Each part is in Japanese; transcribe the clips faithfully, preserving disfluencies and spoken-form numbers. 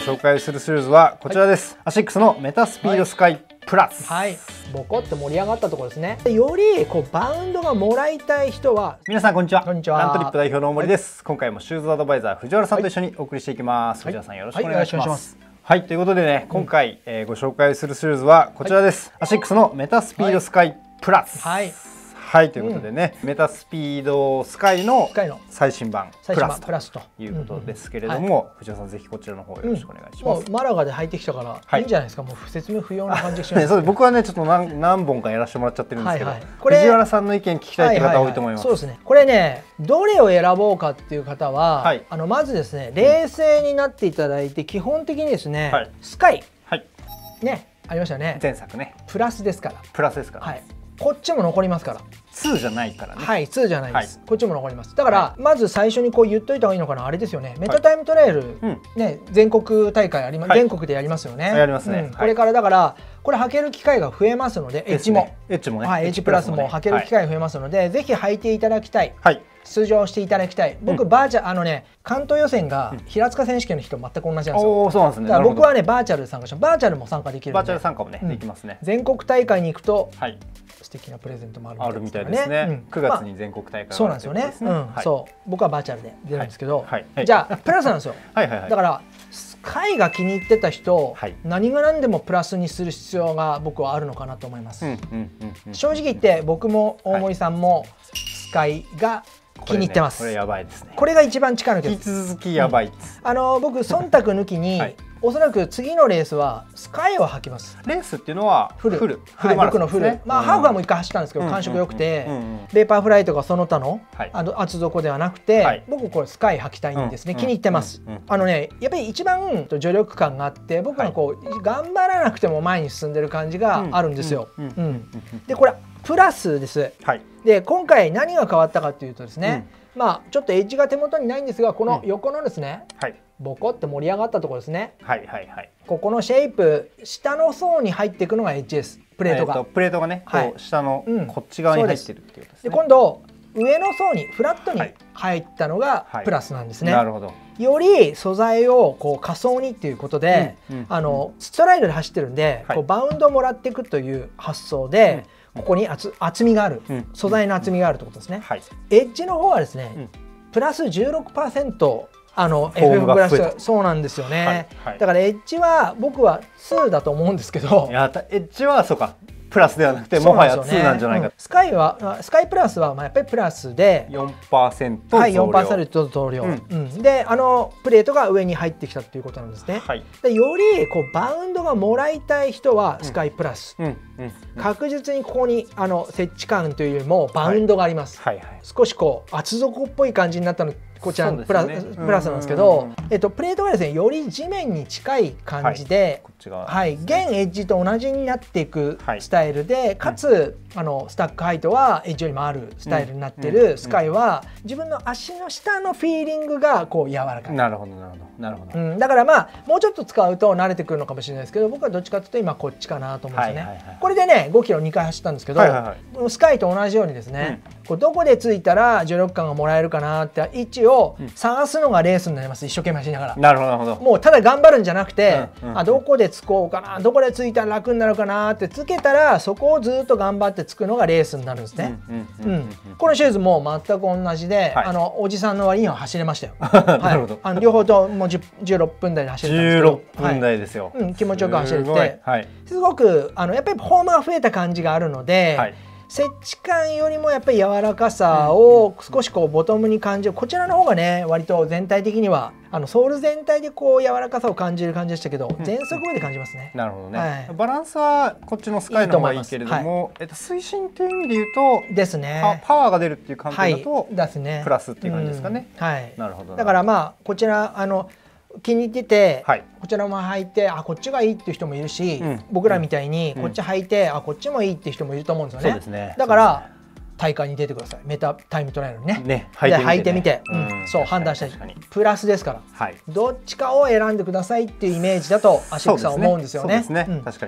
紹介するシューズはこちらです、はい、アシックスのメタスピードスカイプラス。 はい、ボコって盛り上がったところですね。よりこうバウンドがもらいたい人は、 皆さんこんにちは。 こんにちは。 ラントリップ代表の大森です。はい、今回もシューズアドバイザー藤原さんと一緒にお送りしていきます。はい、藤原さんよろしくお願いします。はい、ということでね、今回、うんえー、ご紹介するシューズはこちらです、はい、アシックスのメタスピードスカイプラス。はいはい、ということでね、うん、メタスピードスカイの最新版プラスということですけれども、藤原さんぜひこちらの方よろしくお願いします。 うん、マラガで履いてきたから、はい、いいんじゃないですか。もう説明不要な感じがします、ね。 そう僕はねちょっと 何, 何本かやらせてもらっちゃってるんですけど、はいはい、これ藤原さんの意見聞きたいって方多いと思います。 そうですね。これねどれを選ぼうかっていう方は、はい、あのまずですね冷静になっていただいて、基本的にですね、はい、スカイ、はい、ねありましたね。 前作ねプラスですから。 プラスですから、ね。はい。 こっちも残りますから。にじゃないからね。 はい、にじゃないです。はい、こっちも残ります。だから、はい、まず最初にこう言っといた方がいいのかな、あれですよね。メタタイムトレイル、はい、ね、全国大会あります、はい、全国でやりますよね。 やりますね。 うん、これからだからこれ履ける機会が増えますので、エッジも、 エッジもね、 はい、エッジプラスも履ける機会が増えますので、はい、ぜひ履いていただきたい。はい。出場していただきたい。僕、うん、バーチャルあのね関東予選が平塚選手権の人全く同じなんですよ。 おお、そうなんですね。 だから僕はねバーチャルで参加します。バーチャルも参加できる。 バーチャル参加もね、うん、できますね。 全国大会に行くと、 はい、 素敵なプレゼントもあるみたいですね。くがつに全国大会。 そうなんですよね。そう僕はバーチャルで出るんですけど、じゃあプラスなんですよ。だからスカイが気に入ってた人、何が何でもプラスにする必要が僕はあるのかなと思います。正直言って僕も大森さんもスカイが気に入ってます。 これやばいですね。 これが一番力抜け。 引き続きやばいです。 あの僕忖度抜きにおそらく次のレースはスカイを履きます。 レースっていうのはフル、フル、 僕のフル。まあハーフはもう一回走ったんですけど感触良くて、ペーパーフライとかその他のあの厚底ではなくて、僕これスカイ履きたいんですね。気に入ってます。あのねやっぱり一番助力感があって、僕はこう頑張らなくても前に進んでる感じがあるんですよ。でこれプラスです。で今回何が変わったかというとですね、うん、まあちょっとエッジが手元にないんですが、この横のですね、うんはい、ボコって盛り上がったところですね。はいはいはい。ここのシェイプ下の層に入っていくのがエッジです。プレートが。えーと、 プレートがね、はい、こう下のこっち側に入ってるっていうことですね。 で今度上の層にフラットに入ったのがプラスなんですね。なるほど。より素材をこう仮想にっていうことで、うんうん、あのストライドで走ってるんで、はい、こうバウンドをもらっていくという発想で。うんここに厚厚みがある、うん、素材の厚みがあるということですね。はい、エッジの方はですね、うん、プラス じゅうろくパーセント あの エフエフ ブラシそうなんですよね。はいはい、だからエッジは僕はにだと思うんですけど、 いやエッジはそうかプラスではなくてもはやになんじゃないか。 スカイはスカイプラスはまあやっぱりプラスでよんパーセント 増量。はい、よんパーセント 増量。であのプレートが上に入ってきたということなんですね。はい、でよりこうバウンドがもらいたい人はスカイプラス。確実にここにあの接地感というよりもバウンドがあります。少しこう厚底っぽい感じになったのこちらプラスなんですけど、えっとプレートがですねより地面に近い感じで、はい、現エッジと同じになっていくスタイルで、かつあのスタックハイトはエッジよりもあるスタイルになっているスカイは自分の足の下のフィーリングがこう柔らかい。 なるほどなるほどなるほど。 うん、だからまあもうちょっと使うと慣れてくるのかもしれないですけど、僕はどっちかというと今こっちかなと思うんですよね。これでねごキロにかい走ったんですけど、スカイと同じようにですね、こうどこでついたら重力感がもらえるかなって位置を探すのがレースになります。一生懸命走りながら。 なるほどなるほど。 もうただ頑張るんじゃなくて、あどこでつこうかな、どこでついたら楽になるかなってつけたら、そこをずっと頑張ってつくのがレースになるんですね。このシューズも全く同じで、はい、あのおじさんの割には走れましたよ。なるほど。あの両方ともうじゅうろっぷんだいで走れたんですけど、じゅうろっぷんだいですよ。はい、うん、気持ちよく走れて、はい、すごくあのやっぱりフォームが増えた感じがあるので。はい、接地感よりもやっぱり柔らかさを少しこうボトムに感じる、こちらの方がね割と全体的にはあのソール全体でこう柔らかさを感じる感じでしたけど、全速上で感じますね。 なるほどね、はい、バランスはこっちのスカイの方がいいけれども、えっと推進っていう意味で言うとですね、パワーが出るっていう観点だとプラスっていう感じですかね。はい、なるほど。 だからまあこちらあの気に入ってて、はい、こちらも履いてあこっちがいいっていう人もいるし、うん、僕らみたいにこっち履いて、うん、あこっちもいいっていう人もいると思うんですよね。そうですね。だから大会に出てください。メタタイムトライアルにね。ね履いてみて、そう判断したい。プラスですから、はい、どっちかを選んでくださいっていうイメージだとアシックスは思うんですよね。 そうですね。確かに。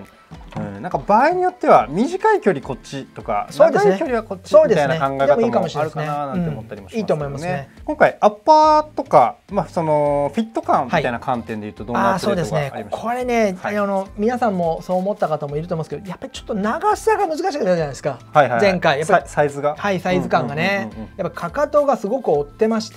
うん、なんか場合によっては短い距離こっちとか、長い距離はこっちみたいな考え方もあるかななんて思ったりもしますけどね。今回アッパーとか、まあそのフィット感みたいな観点でいうとどんなプレートがありましたか？ これね、あの皆さんもそう思った方もいると思うんですけど、やっぱりちょっと長さが難しかったじゃないですか。前回やっぱりサイズが、 はい、サイズ感がね、やっぱかかとがすごく追ってまして、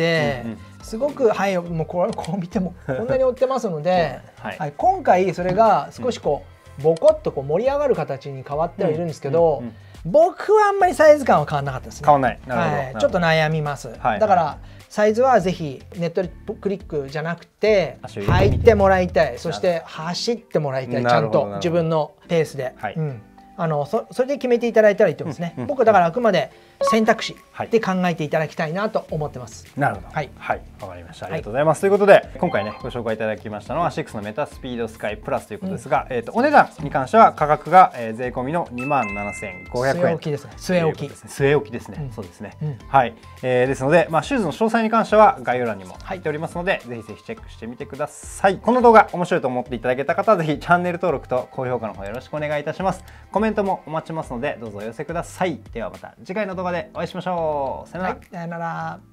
すごくはいもうこうこう見てもこんなに追ってますので、はい、今回それが少しこうボコッとこう盛り上がる形に変わってはいるんですけど、僕はあんまりサイズ感は変わらなかったですね。 変わらない。 はい、ちょっと悩みます。だからサイズはぜひネットクリックじゃなくて履いてもらいたい、そして走ってもらいたい、ちゃんと自分のペースで。はい、うん、あの そ, それで決めていただいたらいいと思いますね。僕だからあくまで選択肢で考えていただきたいなと思ってます。 なるほど。はい、はい、わかりました。ありがとうございます。はい、ということで今回ねご紹介いただきましたのはシックスのメタスピードスカイプラスということですが、うん、えっとお値段に関しては価格が、えー、税込みのにまんななせんごひゃくえん。 据え置きですね。据え置き。 据え置きですね。うん、そうですね。うん、はい、えー。ですのでまあシューズの詳細に関しては概要欄にも入っておりますので、はい、ぜひぜひチェックしてみてください。この動画面白いと思っていただけた方はぜひチャンネル登録と高評価の方よろしくお願いいたします。コメントもお待ちしてますのでどうぞお寄せください。ではまた次回の動画でお会いしましょう。さよなら。 はい、さよなら。